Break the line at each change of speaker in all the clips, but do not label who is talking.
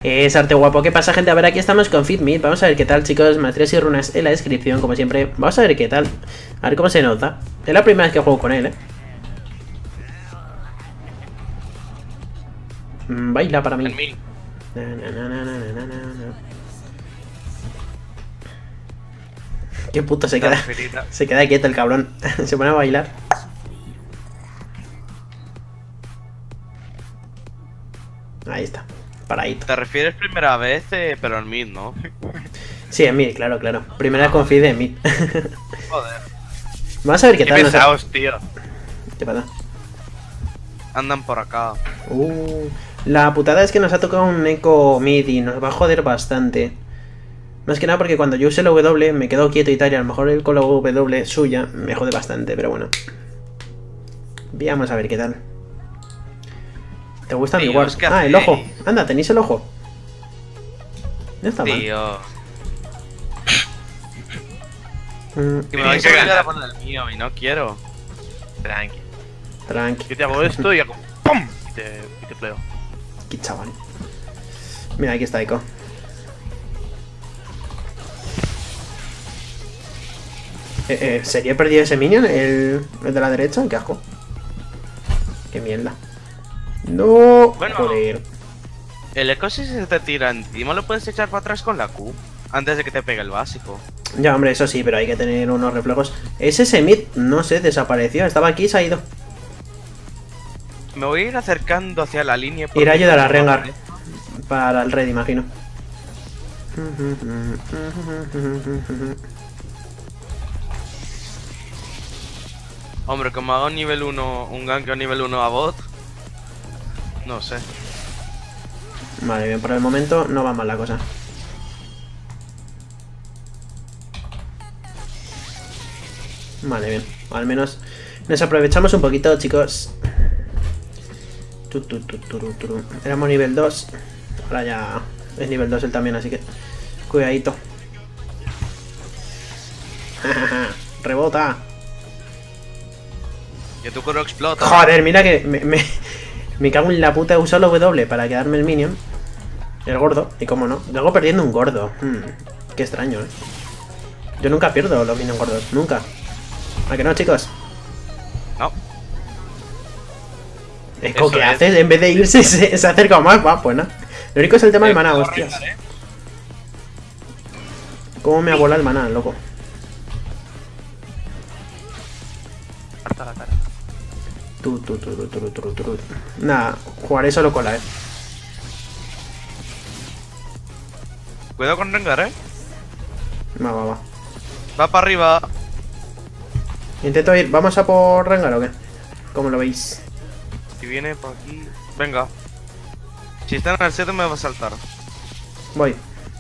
Es arte guapo. ¿Qué pasa, gente? A ver, aquí estamos con FitMeet. Vamos a ver qué tal, chicos. Maestrías y runas en la descripción, como siempre. Vamos a ver qué tal. A ver cómo se nota. Es la primera vez que juego con él, Baila para mí. Qué puto se queda. Se queda quieto el cabrón. Se pone a bailar. Ahí está. Paradito.
Te refieres primera vez, pero en mid, ¿no?
Sí, en mid, claro, claro. Primera vez confíe en mid.
Joder.
Vamos a ver qué tal.
Qué pesados, tío.
¿Qué pasa?
Andan por acá.
La putada es que nos ha tocado un eco mid y nos va a joder bastante. Más que nada porque cuando yo use el W me quedo quieto y tal, y a lo mejor él con la W suya me jode bastante, pero bueno. Vamos a ver qué tal. ¿Te gusta mi ward? Ah, el ojo. Anda, ¿tenéis el ojo? No está mal.
Tío. Que me vais a obligar a poner el mío y no quiero.
Tranqui.
Tranqui.
Yo te hago esto y hago ¡pum! Y te pleo.
Qué chaval. Mira, aquí está Echo. ¿Sería perdido ese minion? ¿El de la derecha? Qué asco. Qué mierda. No.
Bueno,
joder.
El eco si se te tira encima lo puedes echar para atrás con la Q. Antes de que te pegue el básico.
Ya, hombre, eso sí, pero hay que tener unos reflejos. Ese Semit, no sé, desapareció. Estaba aquí y se ha ido.
Me voy a ir acercando hacia la línea.
Ir a ayudar a Rengar. Para el red, imagino.
Hombre, como haga un nivel 1, un gank a nivel 1 a bot. No sé.
Vale, bien, por el momento no va mal la cosa. Vale, bien. Al menos nos aprovechamos un poquito, chicos. Éramos nivel 2. Ahora ya es nivel 2 él también, así que cuidadito. Rebota.
Que tu coro explota.
Joder, mira que me cago en la puta. He usado el W para quedarme el minion. El gordo, y cómo no. Luego perdiendo un gordo. Qué extraño, Yo nunca pierdo los minions gordos, nunca. ¿A que no, chicos?
No.
Echo, ¿qué haces? En vez de irse, se acerca más. Va, pues nada. Lo único es el tema del maná, hostias. ¿Cómo me ha volado el maná, loco?
Harta la cara.
Nada, jugaré solo con la
Cuidado con Rengar,
Va.
Va para arriba.
Intento ir. ¿Vamos a por Rengar o qué? ¿Cómo lo veis?
Si viene por aquí. Venga. Si está en el 7 me va a saltar.
Voy.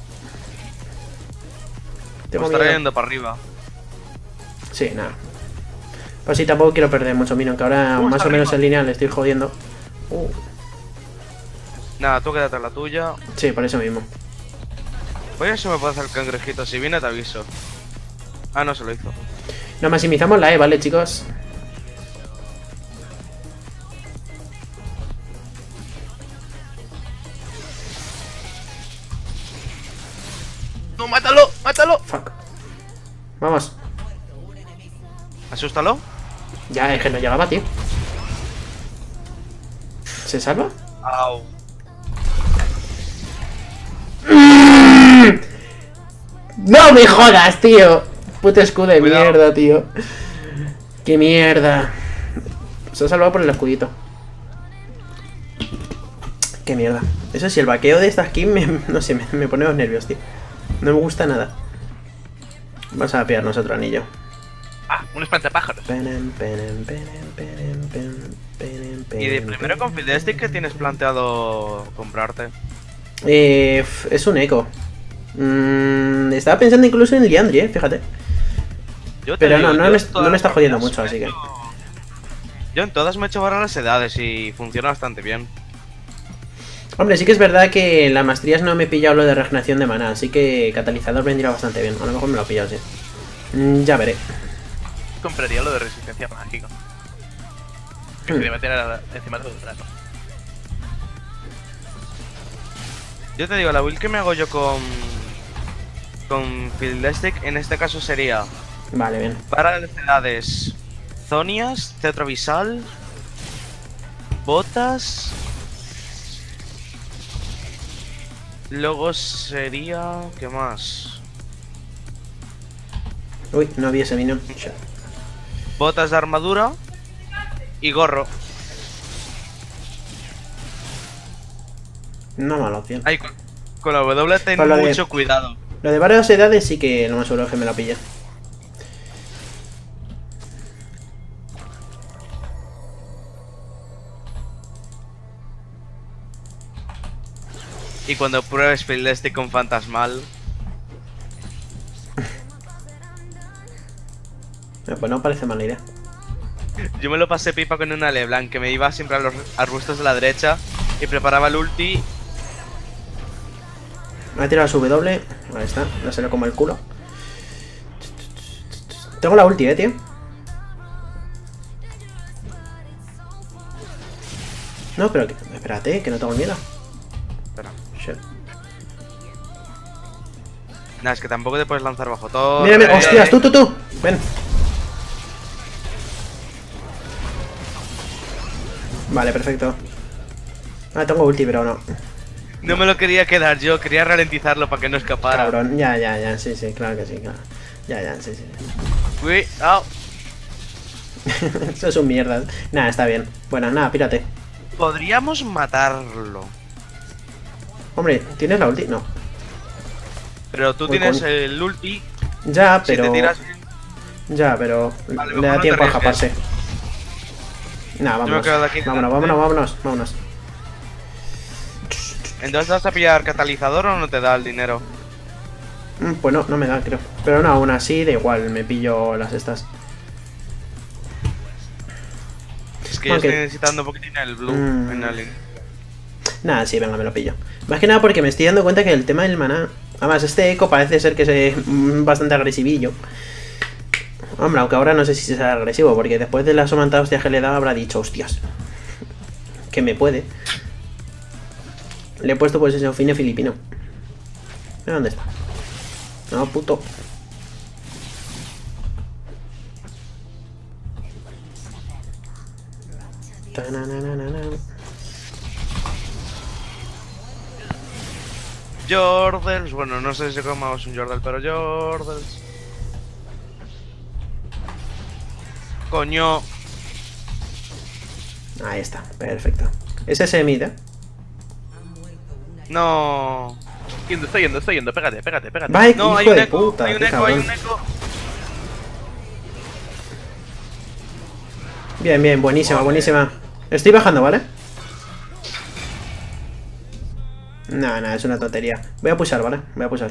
Me estaré yendo para arriba.
Sí, nada. Pues sí, tampoco quiero perder mucho minion, que ahora más o menos en línea le estoy jodiendo.
Nada, tú quédate en la tuya.
Sí, por eso mismo.
Voy a ver si me puedo hacer el cangrejito. Si viene te aviso. Ah, no se lo hizo.
Nos maximizamos la E, ¿vale, chicos?
¡No, mátalo! ¡Mátalo!
Fuck. Vamos.
Asústalo.
Ya, es que no llegaba, tío. ¿Se salva?
Au.
¡No me jodas, tío! Puto escudo de
Cuidado.
mierda, tío. ¡Qué mierda! Se ha salvado por el escudito. ¡Qué mierda! Eso sí, el vaqueo de esta skin no sé, me pone los nervios, tío. No me gusta nada. Vamos a pillarnos otro anillo.
Ah, un espantapájaros.
Y de primero con Fiddlestick, ¿qué tienes planteado comprarte?
Es un eco. Estaba pensando incluso en Liandry, fíjate. Pero no me está jodiendo mucho, así que...
Yo en todas me he hecho varias las edades y funciona bastante bien.
Hombre, sí que es verdad que en las maestrías no me he pillado lo de regeneración de maná, así que catalizador vendría bastante bien. A lo mejor me lo he pillado, sí. Ya veré.
Compraría lo de resistencia mágica. Que se le meter encima de todo el trato.
Yo te digo, la build que me hago yo con Fiddlestick en este caso sería
Vale, bien.
para las edades Zonias, Cetro Visal, Botas. Luego sería... ¿qué más?
Uy, no vi ese minion. Shit.
Botas de armadura y gorro.
No mala opción.
Ay, con la W ten
Con lo de-
mucho cuidado.
Lo de varias edades sí que lo más seguro es que me lo pilla.
Y cuando pruebes Fiddlestick con Fantasmal.
Pues no parece mala idea.
Yo me lo pasé pipa con una LeBlanc que me iba siempre a los arbustos de la derecha y preparaba el ulti.
Me ha tirado su W. Ahí está. No se le como el culo. Tengo la ulti, tío. No, pero espérate, que no tengo miedo.
Espera.
Shit.
Nada, es que tampoco te puedes lanzar bajo todo.
Mira, mira. Hostias, tú. Ven. Vale, perfecto. Ah, tengo ulti, pero no.
No me lo quería quedar yo, quería ralentizarlo para que no escapara.
Cabrón. Ya. Sí, claro que sí, claro. Ya, sí.
Cuidado.
Eso es un mierda. Nada, está bien. Bueno, nada, pírate.
Podríamos matarlo.
Hombre, ¿tienes la ulti? No.
Pero tú
Voy
tienes
con-
el ulti.
Ya,
Si
pero...
te tiras.
Ya, pero...
Vale,
le
mejor
da
no
tiempo
te
a escaparse. Nah,
me
vámonos.
quedo de aquí
Vámonos.
Entonces vas a pillar catalizador o no te da el dinero.
Pues no me da, creo. Pero no, aún así, da igual, me pillo las estas.
Es que yo
Aunque-
estoy necesitando un poquitín el blue en el...
Nada, sí, venga, me lo pillo. Más que nada porque me estoy dando cuenta que el tema del maná... Además, este eco parece ser que es bastante agresivillo. Hombre, aunque ahora no sé si será agresivo, porque después de las somantadas hostias que le he dado habrá dicho, hostias. Que me puede. Le he puesto pues ese fine filipino. Mira dónde está. No, puto. Tananana.
Jordels, bueno, no sé si comamos un Jordel, pero Jordels. Coño.
Ahí está, perfecto. Es ese mid, ¿eh?
No.
Estoy yendo, pégate.
Va,
No,
hijo
hay un
de
eco,
puta,
hay un
qué
eco, hay
cabrón.
un eco.
Bien, buenísima,
Vale.
buenísima. Estoy bajando, ¿vale? Nada, es una tontería. Voy a pulsar, ¿vale? Voy a pulsar.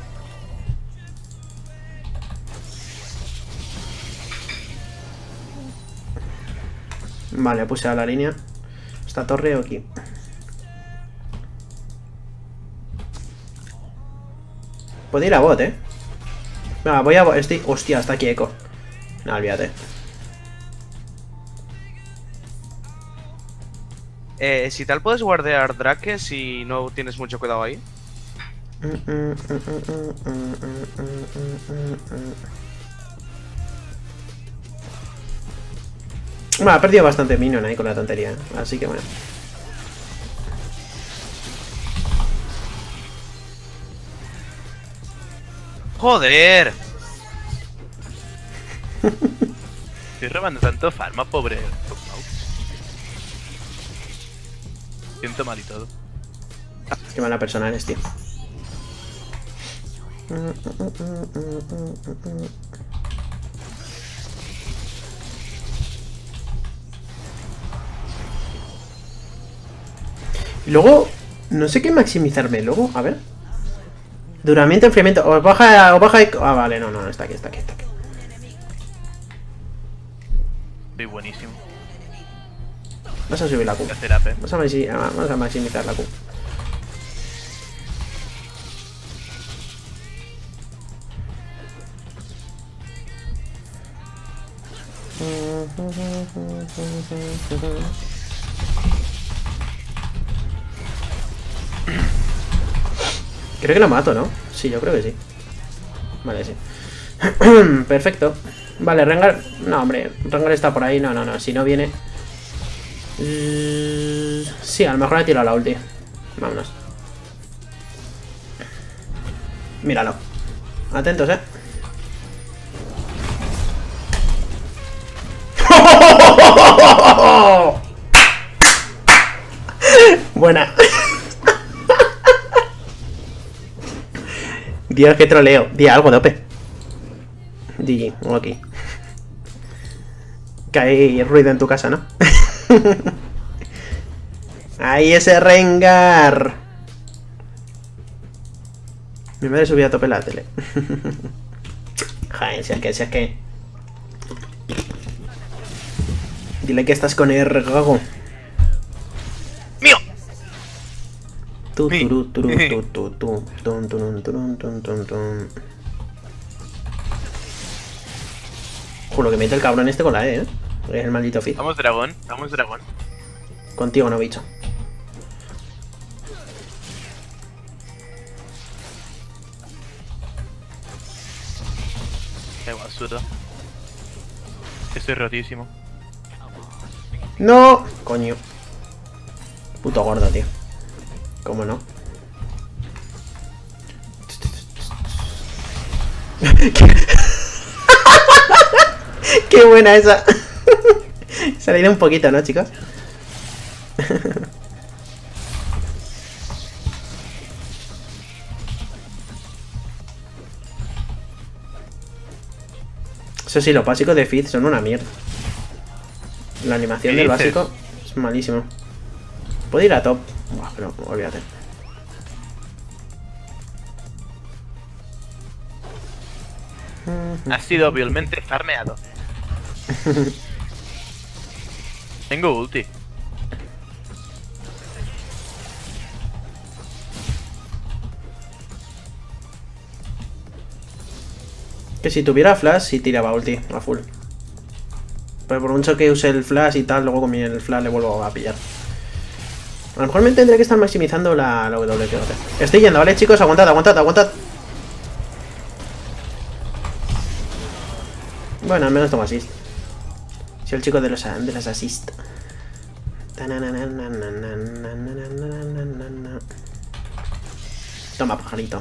Vale, puse a la línea. ¿Esta torre o aquí? Puedo ir a bot, ¿eh? Venga, voy a bot. Hostia, está aquí eco. No, olvídate.
Si tal puedes guardear Drake si no tienes mucho cuidado ahí.
Bueno, ha perdido bastante minion ahí con la tontería, así que bueno.
¡Joder!
Estoy robando tanto farma, pobre. Siento mal y todo.
Qué mala persona eres, tío. Y luego, no sé qué maximizarme luego, a ver. Duramiento, enfriamiento. Os baja. Ah, vale, no, está aquí.
Estoy buenísimo.
Vas a subir la Q.
Voy a hacer AP.
Vamos a maximizar la Q. Creo que lo mato, ¿no? Sí, yo creo que sí. Vale, sí. Perfecto. Vale, Rengar... No, hombre, Rengar está por ahí. No, si no viene... Sí, a lo mejor ha tirado la ulti. Vámonos. Míralo. Atentos, Buena. Dios, que troleo. Di algo, dope. GG, ok. Que hay ruido en tu casa, ¿no? Ahí ese Rengar. Mi madre subía a tope la tele. Joder, si es que... Dile que estás con el gago.
¡Mío!
Juro que mete el cabrón este con la E, Es el maldito fit.
Vamos dragón.
Contigo no, bicho.
Qué basura. Estoy rotísimo.
¡No! Coño. Puto gordo, tío. ¿Cómo no? ¡Qué buena esa! Se ha ido un poquito, ¿no, chicos? Eso sí, los básicos de Fizz son una mierda. La animación del básico es malísimo. Puedo ir a top. Buah, pero olvídate.
Ha sido obviamente farmeado. Tengo ulti.
Que si tuviera flash, sí tiraba ulti a full. Pero por mucho que use el flash y tal, luego con el flash le vuelvo a pillar. A lo mejor me tendré que estar maximizando la W, fíjate. Estoy yendo, ¿vale, chicos? Aguantad. Bueno, al menos tomo assist. Soy el chico de las assist. Toma, pajarito.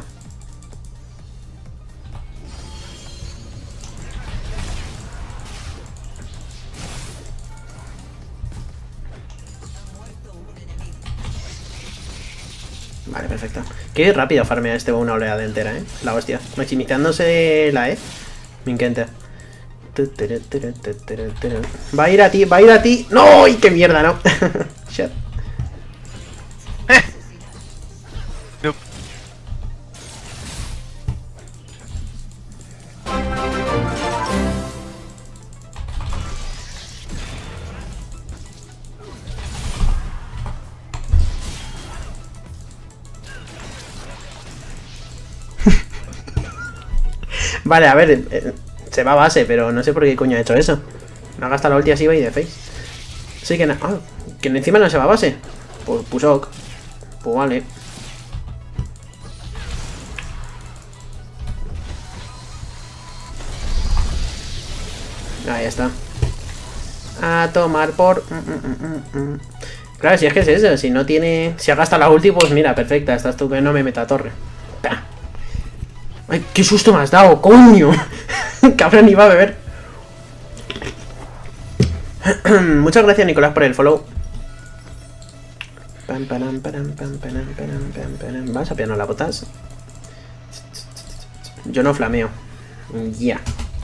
Vale, perfecto. Qué rápido farmea este una oleada entera, La hostia. Maximizándose la E. Me encanta. Va a ir a ti. ¡No! ¡Ay, qué mierda, no! Shit.
Nope.
Vale, a ver, se va a base, pero no sé por qué coño ha hecho eso. No gasta la ulti así y de face. Sí que que encima no se va a base. Pues Pusok. Pues vale. Ahí está. A tomar por... Claro, si es que es eso. Si no tiene... Si ha gastado la ulti, pues mira, perfecta. Estás tú que no me meta torre. ¡Ay, qué susto me has dado, coño! Cabrón, iba a beber. Muchas gracias, Nicolás, por el follow. ¿Vas a piano la botas? Yo no flameo. Ya.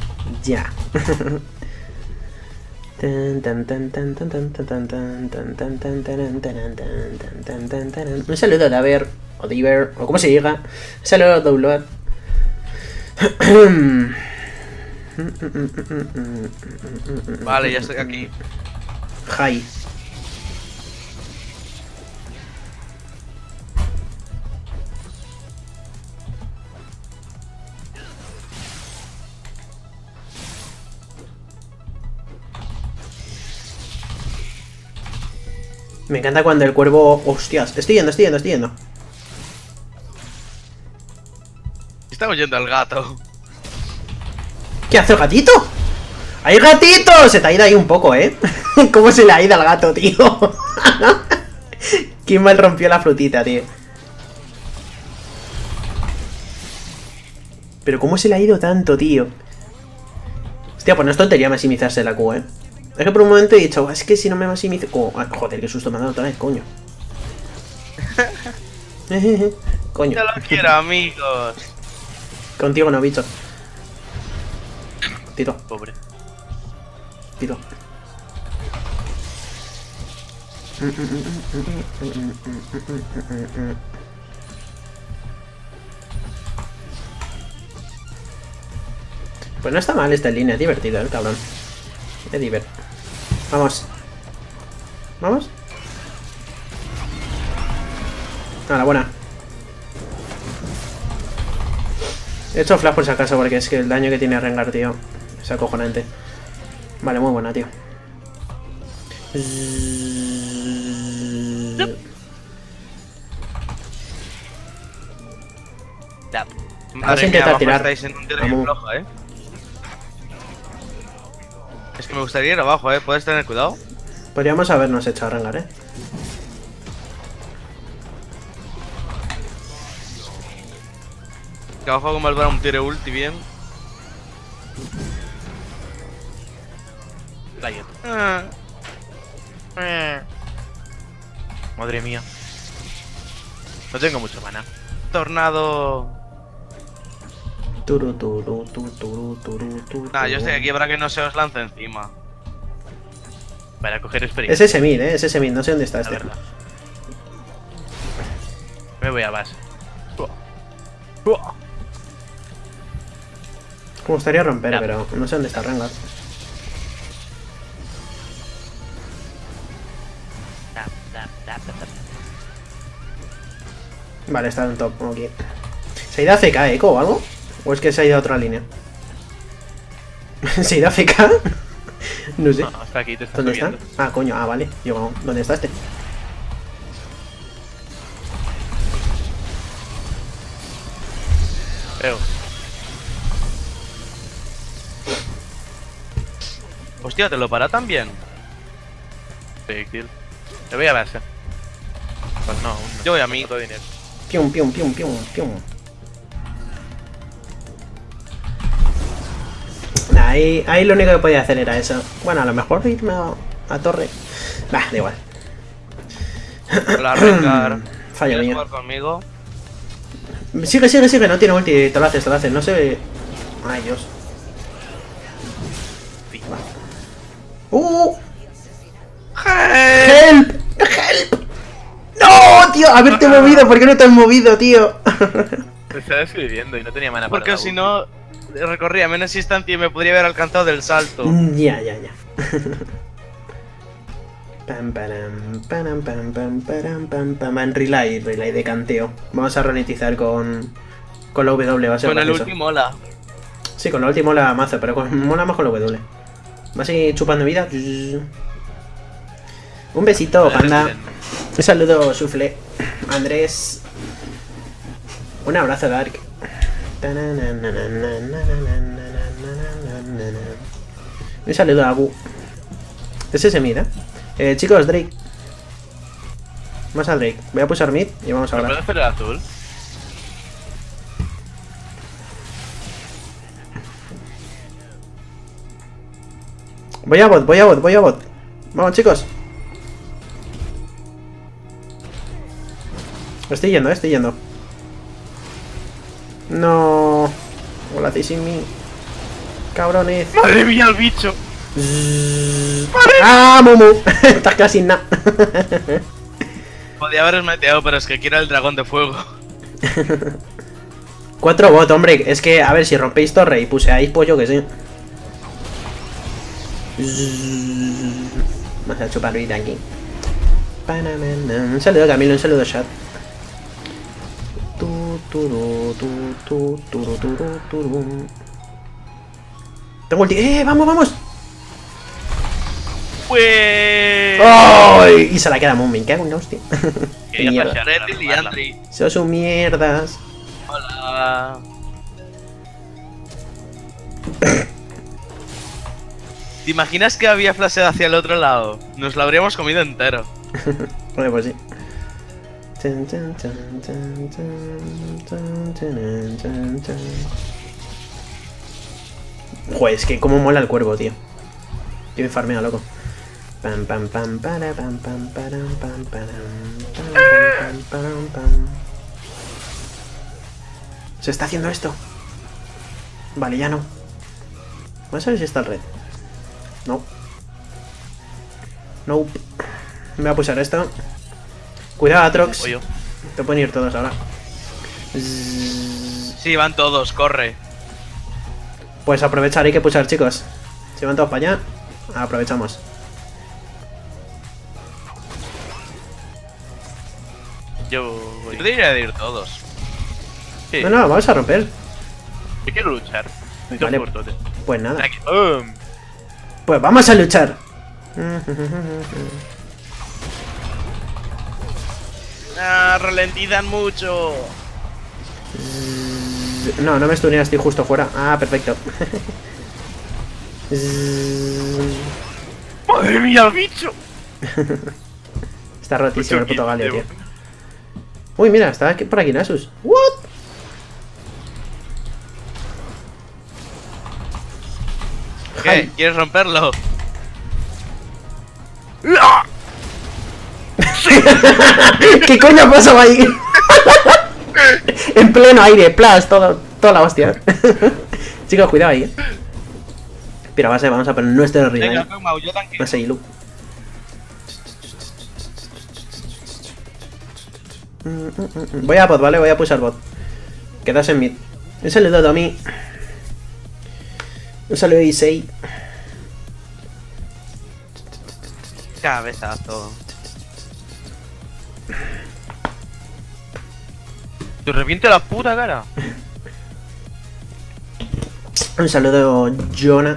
Un saludo de Aver, o Diver, o como se diga. Un saludo a Download.
Vale, ya estoy aquí.
Hi. Me encanta cuando el cuervo... Hostias, estoy yendo.
está huyendo el gato.
¿Qué hace el gatito? ¡Hay gatito! Se te ha ido ahí un poco, ¿eh? ¿Cómo se le ha ido al gato, tío? ¿Quién mal rompió la frutita, tío? Pero ¿cómo se le ha ido tanto, tío? Hostia, pues no es tontería maximizarse la Q, ¿eh? Es que por un momento he dicho, es que si no me maximizo... Oh, joder, qué susto me ha dado otra vez, coño. Coño.
Yo lo quiero, amigos.
Contigo no, bicho. Tito,
Pobre.
Tito. Pues no está mal esta línea, es divertido el cabrón. Es divertido. Vamos. ¿Vamos? Ah, la buena. He hecho flash por si acaso porque es que el daño que tiene Rengar, tío, es acojonante. Vale, muy buena, tío.
Madre
intentar
mía,
tirar.
estáis en un tiro
Vamos.
bien flojo, Es que me gustaría ir abajo, ¿Puedes tener cuidado?
Podríamos habernos hecho a Rengar,
Que abajo como el un tiro ulti bien.
Riot.
Ah,
Madre mía. No tengo mucho mana.
tornado.
Turu, turu, turu, turu, turu, turu.
Nah, yo estoy aquí para que no se os lance encima.
Para coger
Es
experiencia.
ese mid, es ese mid, no sé dónde está
La
este.
verdad. Me voy a base.
Me gustaría romper,
Ya.
pero no sé dónde está Rengar. Vale, está en top, ok. ¿Se ha ido a FK, Echo o algo? ¿O es que se ha ido a otra línea? ¿Se ha ido a FK? No sé.
No, está aquí, te está
¿Dónde está?
subiendo.
Ah, coño, ah, vale. Yo, ¿dónde está este?
Creo.
Hostia, ¿te lo para también?
Big deal. Me voy a base. Pues no, aún no.
Yo voy a mí.
No tengo dinero.
Pium, pium, pium, pium, pium. Nah, ahí lo único que podía hacer era eso. Bueno, a lo mejor irme a torre. Bah, da igual.
Hola, Rengar.
Fallo
¿Quieres
mío.
jugar conmigo?
Sigue, sigue, sigue, no tiene ulti. Te lo haces, no se... Ay, Dios. Va. ¡Help! ¡Help! ¡No, tío! Haberte movido, ¿por qué no te has movido, tío?
Me estaba escribiendo y no tenía mana para
Porque
la
si
ulti.
no, recorría menos distancia y me podría haber alcanzado del salto.
Ya. Pam, param, param, pam, pam, param, pam, pam. En relay de canteo. Vamos a ralentizar con la W, va a ser
Con el
gracioso.
último mola.
Sí, con la última mola mazo, pero mola más con la W. Va a seguir chupando vida. Un besito, panda. Un saludo, Sufle. Andrés. Un abrazo, Dark. Un saludo a Abu. Es ese mid, chicos, Drake. Más a Drake. Voy a pulsar mid y vamos a
¿Pero
hablar.
puedo hacer el azul?
Voy a bot. Vamos, chicos. Estoy yendo. No. Hola, sin mí. Cabrones.
¡Madre mía, el bicho!
¡Ah, Mumu! Estás casi en nada.
Podía haberos metido, pero es que quiero el dragón de fuego.
4 bot, hombre. Es que, a ver, si rompéis torre y puseáis, pues yo que sé. Vamos a chupar vida aquí. Un saludo, Camilo, un saludo, chat. Tengo ulti. ¡Vamos!
Pues...
¡Ay! Y se la queda Moon, me cago en la hostia.
Quería
Mierda.
flashear
Red y
para
Andri.
Sos un mierdas.
Hola. ¿Te imaginas que había flasheado hacia el otro lado? Nos lo habríamos comido entero.
Vale, pues sí. Joder, es que cómo mola el cuervo, tío. Yo me farmea, loco. Pam pam pam para pam pam param pam param pam pam. ¿Se está haciendo esto? Vale, ya no. Vamos a ver si está el red. No. Nope. Me voy a pulsar esto. Cuidado, Atrox.
Oye.
Te pueden ir todos ahora.
Sí, van todos, corre.
Pues aprovechar, hay que pulsar, chicos. Si van todos para allá, aprovechamos.
Yo voy.
Yo diría de ir todos.
Sí.
No, no, vamos a romper.
Yo quiero luchar.
Vale.
Cortote.
Pues nada.
Aquí. ¡Bum!
Pues vamos a luchar.
Ah, ralentizan mucho.
No, no me stuneas, estoy justo fuera. Ah, perfecto.
¡Madre mía, el bicho!
Está rotísimo el puto Galio, tío.
Tío.
Uy, mira, está aquí, por aquí Nasus. ¿What?
¿Qué? ¿Quieres romperlo?
¿Qué coño pasó ahí? En pleno aire, plas, toda la hostia. Chicos, cuidado ahí. Pero vamos a poner nuestro
Venga,
rival.
Pegmau, yo tanque.
No sé, Ilu. Voy a bot, ¿vale? Voy a pulsar bot. Quedas en mid. Un saludo a Tommy. Un saludo a Isei.
Cabezazo. Te reviente la puta cara.
Un saludo, Jonah.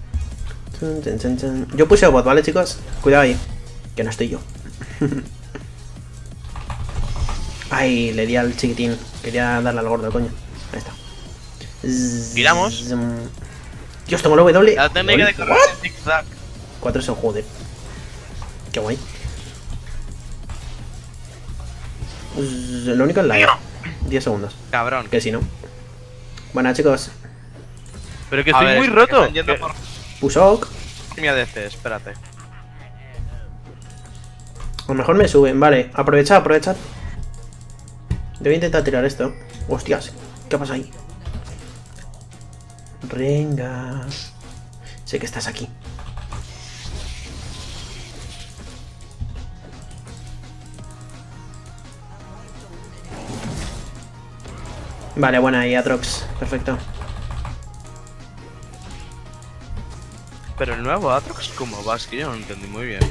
Yo puse bot, ¿vale, chicos? Cuidado ahí. Que no estoy yo. Ay, le di al chiquitín. Quería darle al gordo, coño. Ahí está.
Tiramos.
Dios, tengo la W.
La técnica de correr en zigzag.
4 son joder. Qué guay. Lo único es la E. 10 segundos.
Cabrón.
Que si no. Bueno, chicos.
Pero que
A
estoy
ver,
muy
es que
roto.
están yendo por
Pusok.
mi ADC, espérate.
A lo mejor me suben. Vale, aprovechad. Debo intentar tirar esto. Hostias, ¿qué pasa ahí? Renga. Sé que estás aquí. Vale, buena ahí, Atrox. Perfecto.
Pero el nuevo Atrox, ¿cómo va? Es que yo no lo entendí muy bien.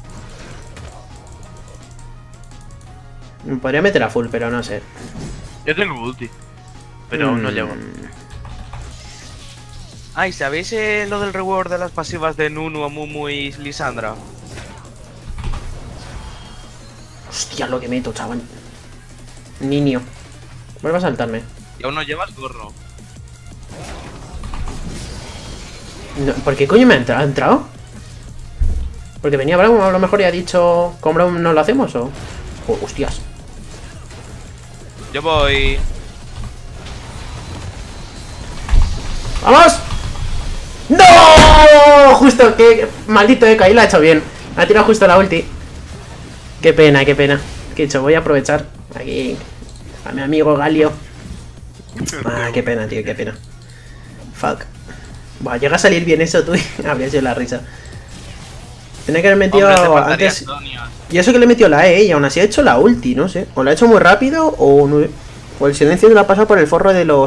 Me podría meter a full, pero no sé.
Yo tengo ulti. Pero aún no llego.
Ay, ¿sabéis lo del reward de las pasivas de Nunu, Amumu y Lisandra?
Hostia, lo que meto, chaval. Niño. Vuelve a saltarme.
Y aún no llevas gorro.
No, ¿por qué coño me ha entrado? Porque venía Brown, a lo mejor y ha dicho con Brown no lo hacemos o... Oh, hostias.
Yo voy...
¡Vamos! ¡No! Justo, que maldito Eka, ahí lo ha hecho bien. Ha tirado justo la ulti. Qué pena, qué pena. ¿Qué he hecho? Voy a aprovechar aquí a mi amigo Galio. Ah, qué pena, tío, qué pena. Fuck. Buah, llega a salir bien eso, tú. Habría sido la risa. Tenía que haber metido
Hombre, te faltaría
antes.
Sonia.
Y eso que le metió la E y aún así ha hecho la ulti, no sé. O la ha hecho muy rápido o no. O el silencio lo ha pasado por el forro de los.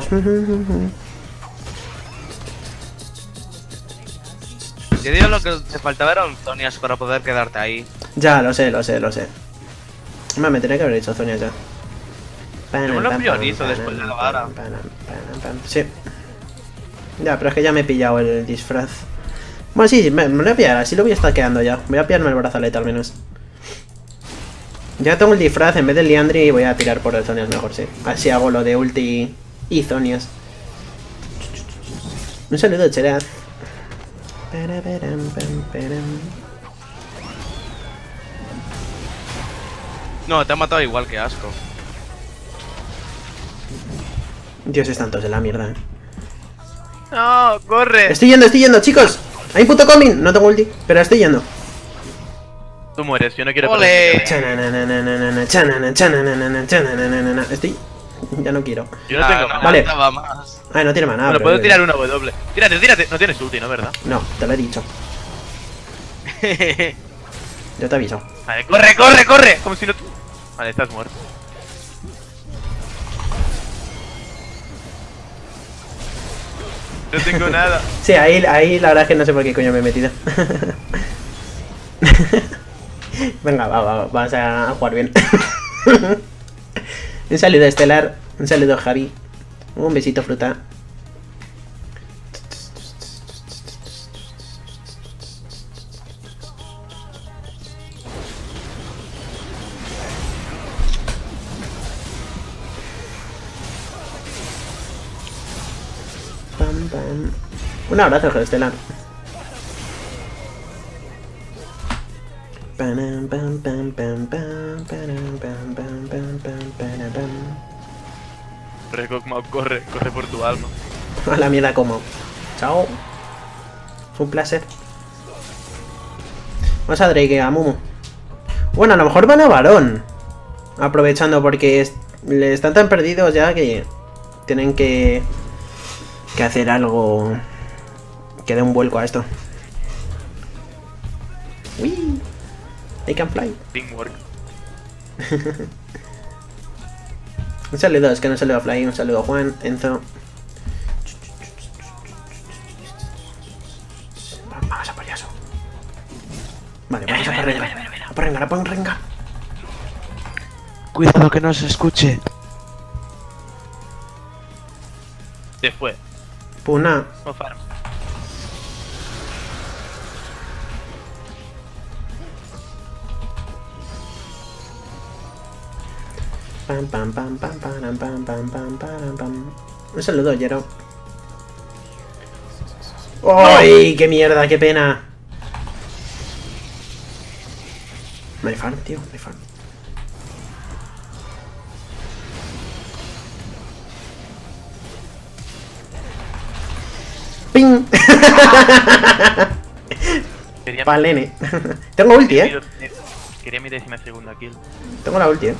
Yo digo lo que te faltaba eran Zonias para poder quedarte ahí.
Ya, lo sé. Me tenía que haber hecho Zonia ya.
Yo me lo priorizo después de la vara.
Sí. Ya, pero es que ya me he pillado el disfraz. Bueno, sí, me lo voy a pillar, así lo voy a estar quedando ya. Voy a pillarme el brazalete al menos. Ya tengo el disfraz en vez del Liandry y voy a tirar por el Zonias mejor, sí. Así hago lo de ulti y Zonias. Un saludo, Cheraz.
No, te ha matado igual, que asco.
Dios, están todos en la mierda,
No, corre.
Estoy yendo, chicos. Hay un puto coming. No tengo ulti, pero estoy yendo.
Tú mueres, yo no quiero
¡Ole!
Estoy... Ya no quiero.
Yo no tengo
no
mana.
Vale.
faltaba más.
Ay, no tiene maná.
Bueno,
pero-
puedo tirar una W. Tírate. No tienes ulti, ¿no? ¿Verdad?
No, te lo he dicho. Yo te aviso.
Vale, corre. Como si no... Vale, estás muerto. No tengo nada.
Sí, ahí la verdad es que no sé por qué coño me he metido. Venga, vamos a jugar bien. Un saludo Estelar, un saludo Javi, un besito fruta. Pam, pam. Un abrazo, Estelar. Panam, pam, pam, pam, pam, panam, pam, pam, pam, pam, panam, pam.
Corre, Kog'Maw, corre por tu alma.
A la mierda como. Chao. Es un placer. Vamos a Drake, a Mumu. Bueno, a lo mejor van a Varón. Aprovechando porque están tan perdidos ya que tienen que hacer algo que dé un vuelco a esto. Uy. I can fly.
Teamwork.
Un saludo, es que no saludo a Fly, un saludo a Juan, Enzo. Vamos a por Yasuo. Vale, vamos a por Rengar. A por Rengar.
Cuidado que no se escuche.
Se fue.
Puna.
No farm.
Pam pam pam pam pam pam pam pam pam pam. Un saludo, Yero. ¡Ay, qué mierda, qué pena! No hay farm, tío, no hay farm. ¡Ping!
Quería
Palene. Tengo ulti,
Quería mi 12ª kill.
Tengo la ulti,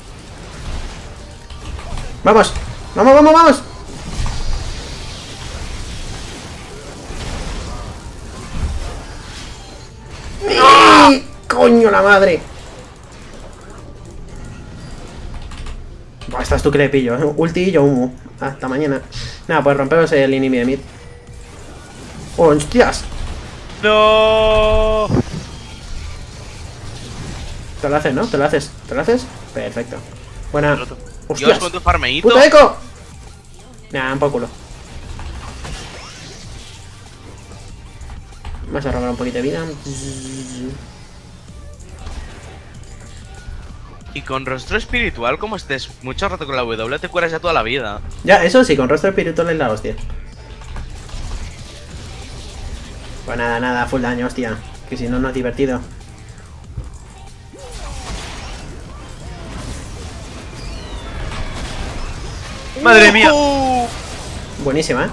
¡Vamos! ¡Vamos! ¡No! ¡Coño la madre! Buah, estás tú que le pillo. Ulti y yo humo. Hasta mañana. Nada, pues rompemos el inhibi de mid. ¡Hostias!
¡No!
Te lo haces, ¿no? ¿Te lo haces? Perfecto. Buena.
Roto.
Dios,
¡Hostias!
con tu farmeíto.
¡Puto eco! Nah, un poco culo. Vamos a robar un poquito de vida.
Y con rostro espiritual, como estés mucho rato con la W, te curas ya toda la vida.
Ya, eso sí, con rostro espiritual es la hostia. Pues nada, full daño, hostia. Que si no, no es divertido.
¡Madre mía!
Buenísima,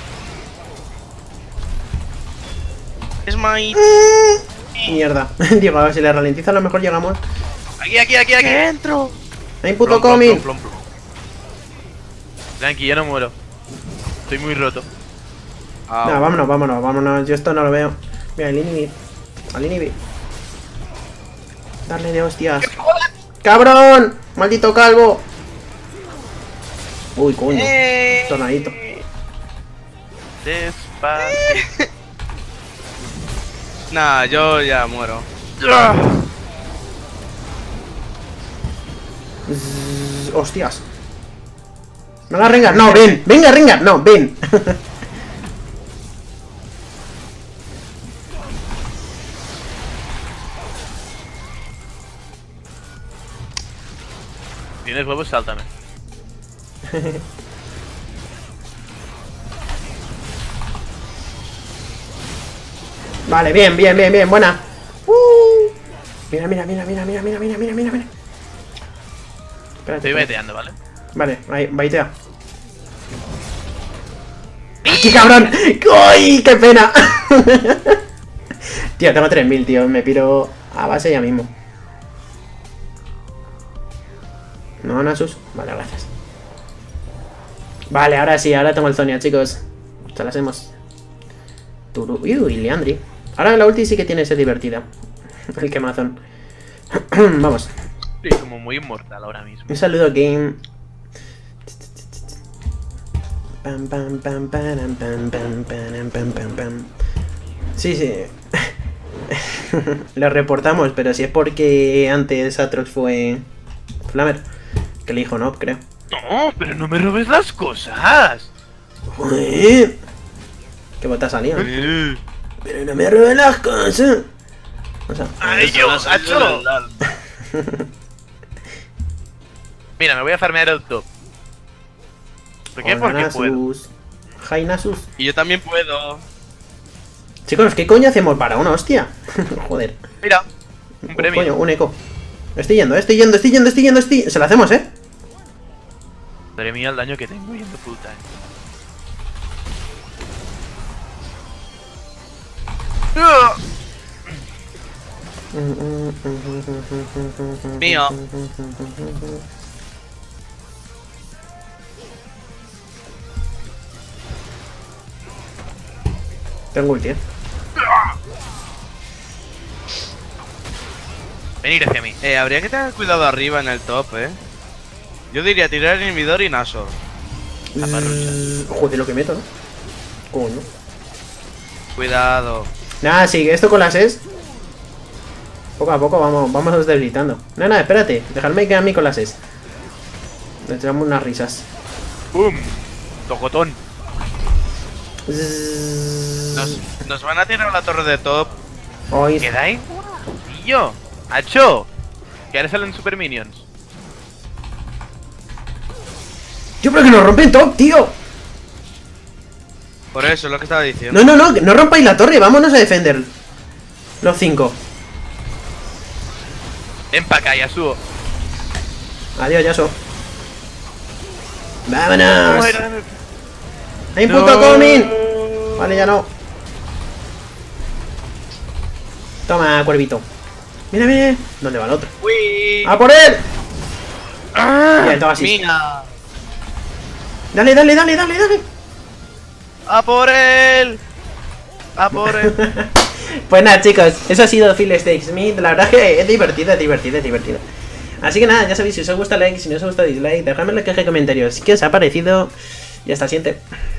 Smite.
Mierda. Digo, a ver si le ralentiza, a lo mejor llegamos.
Aquí. ¡Entro!
Hay un puto
Plom, plom,
coming.
plom, plom, plom. Tranqui, yo no muero. Estoy muy roto.
No, vámonos. Yo esto no lo veo. Mira, el inhibi. Al inhibi. Darle de hostias. ¡Cabrón! ¡Maldito calvo! Uy, coño. Tornadito.
Despacio.
Nah, yo ya muero.
Hostias. Venga, Rengar, no, ven. Venga, Rengar, no, ven.
Tienes huevos, sáltame.
Vale, bien, buena. Mira. Espérate.
Estoy baiteando, ¿vale?
Vale, ahí, baitea. ¡Qué cabrón! ¡Uy! ¡Qué pena! Tío, tengo 3000, tío. Me piro a base ya mismo. No, Nasus. Vale, gracias. Vale, ahora sí, ahora tengo el Zonia, chicos. Se las hemos. Uy, Leandri. Ahora la ulti sí que tiene que ser divertida. El quemazón. Vamos.
Estoy como muy inmortal ahora mismo.
Un saludo, Game. Sí. Lo reportamos, pero si es porque antes Atrox fue Flamer. Que le dijo no, creo.
No, pero no me robes las cosas.
Joder. Qué botas salían. Pero no me robes las cosas. O sea,
¡Ay, Dios, Hacho! Mira, me voy a farmear el top. ¿Por qué? Porque puedo.
Hi, Nasus.
Y yo también puedo.
Chicos, ¿qué coño hacemos para una hostia? Joder.
Mira, un premio.
Coño, un eco. Estoy yendo. Se lo hacemos, ¿eh?
Madre mía, el daño que tengo yendo full time.
Mío.
Tengo ulti,
Venir hacia mí.
Habría que tener cuidado arriba en el top, Yo diría tirar el inhibidor y Naso.
Joder, lo que meto, ¿no? Coño.
Cuidado.
Nada, sigue esto con las S. Poco a poco vamos debilitando. Nada, espérate. Dejadme que a mí con las S. Le echamos unas risas.
¡Bum! Tocotón.
Nos van a tirar la torre de top.
Hoy.
¿Queda igual? Tío. ¡Hacho! Que ahora salen super minions.
Tío, pero que nos rompen top, tío.
Por eso es lo que estaba diciendo.
No, que no rompáis la torre. Vámonos a defender. Los 5.
Ven pa' acá, Yasuo.
Adiós, Yasuo. ¡Vámonos!
Muérame.
¡Hay un puto coming! Vale, ya no. Toma, cuervito. Mira. ¿Dónde va el otro?
¡Uy!
¡A por él!
¡Ah!
Bien, toma así.
¡Mira!
Dale.
¡A por él! ¡A por él!
Pues nada, chicos, eso ha sido Phil Stakes Meet. La verdad es que es divertido. Así que nada, ya sabéis, si os gusta like, si no os gusta dislike, dejadme en la caja de comentarios qué os ha parecido. Y hasta el siguiente.